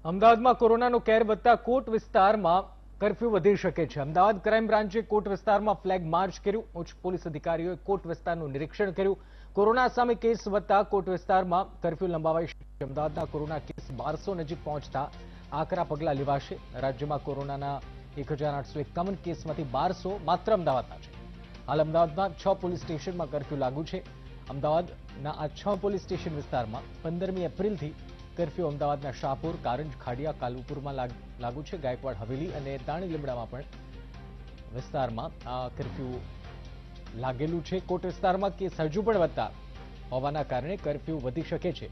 અમદાવાદમાં કોરોનાનો કેર વધતા કોટ વિસ્તારમાં કર્ફ્યુ વધી શકે છે। અમદાવાદ ક્રાઇમ બ્રાન્ચે કોટ વિસ્તારમાં ફ્લેગ માર્ચ કર્યું। ઉચ્ચ પોલીસ અધિકારીઓએ કોટ વિસ્તારનું નિરીક્ષણ કર્યું। કોરોના સામે કેસ વધતા કોટ વિસ્તારમાં કર્ફ્યુ લંબાવાઈ શકે છે। અમદાવાદના કોરોના કેસ 1200 નજીક પહોંચતા આકરા પગલાં લેવાશે। રાજ્યમાં કોરોનાના 1851 કેસમાંથી 1200 માત્ર અમદાવાદના છે। હાલ અમદાવાદમાં 6 પોલીસ સ્ટેશનમાં કર્ફ્યુ લાગુ છે। અમદાવાદના આ 6 પોલીસ સ્ટેશન વિસ્તારમાં 15મી એપ્રિલથી કર્ફ્યુ અમદાવાદના શાહપુર, કારંજ, ખાડિયા, કાલુપુરમાં લાગુ છે। ગાયકવાડ હવેલી અને દાણી લીમડામાં પણ વિસ્તારમાં આ કર્ફ્યુ લાગેલું છે। કોટ વિસ્તારમાં કેસ હજુ પણ વધતા હોવાના કારણે કર્ફ્યુ વધી શકે છે।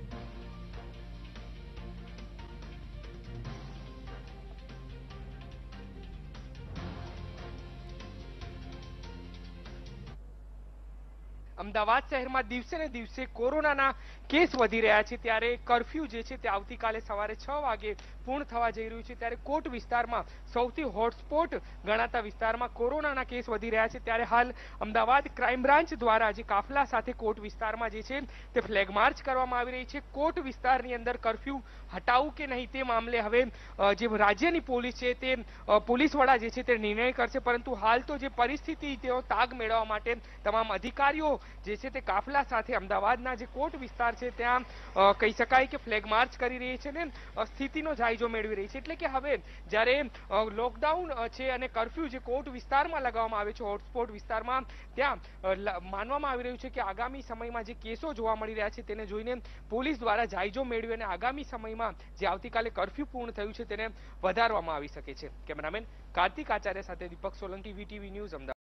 અમદાવાદ શહેરમાં દિવસે ને દિવસે કોરોનાના કેસ વધી રહ્યા છે, ત્યારે કર્ફ્યુ જે છે તે આવતીકાલે સવારે 6 વાગે પૂર્ણ થવા જઈ રહ્યું છે। ત્યારે કોટ વિસ્તારમાં સૌથી હોટસ્પોટ ગણાતા વિસ્તારમાં કોરોનાના કેસ વધી રહ્યા છે। ત્યારે હાલ અમદાવાદ ક્રાઇમ બ્રાન્ચ દ્વારા જે કાફલા સાથે કોટ વિસ્તારમાં જે છે તે ફ્લેગ માર્ચ કરવામાં આવી રહી છે। કોટ વિસ્તારની અંદર કર્ફ્યુ હટાવવું કે નહીં તે મામલે હવે જે રાજ્યની પોલીસ છે તે પોલીસ વડા જે છે તે નિર્ણય કરશે, પરંતુ હાલ તો જે પરિસ્થિતિ તેઓ તાગ મેળવવા માટે તમામ અધિકારીઓ જે છે તે કાફલા સાથે અમદાવાદના જે કોટ વિસ્તાર છે ત્યાં કહી શકાય કે ફ્લેગ માર્ચ કરી રહી છે ને સ્થિતિનો જાયજો મેળવી રહી છે। એટલે કે હવે જ્યારે લોકડાઉન છે અને કર્ફ્યુ જે કોટ વિસ્તારમાં લગાવવામાં આવે છે, હોટસ્પોટ વિસ્તારમાં, ત્યાં માનવામાં આવી રહ્યું છે કે આગામી સમયમાં જે કેસો જોવા મળી રહ્યા છે તેને જોઈને પોલીસ દ્વારા જાયજો મેળવી અને આગામી સમયમાં જે આવતીકાલે કર્ફ્યુ પૂર્ણ થયું છે તેને વધારવામાં આવી શકે છે। કેમેરામેન કાર્તિક આચાર્ય સાથે દીપક સોલંકી, વીટીવી ન્યૂઝ, અમદાવાદ।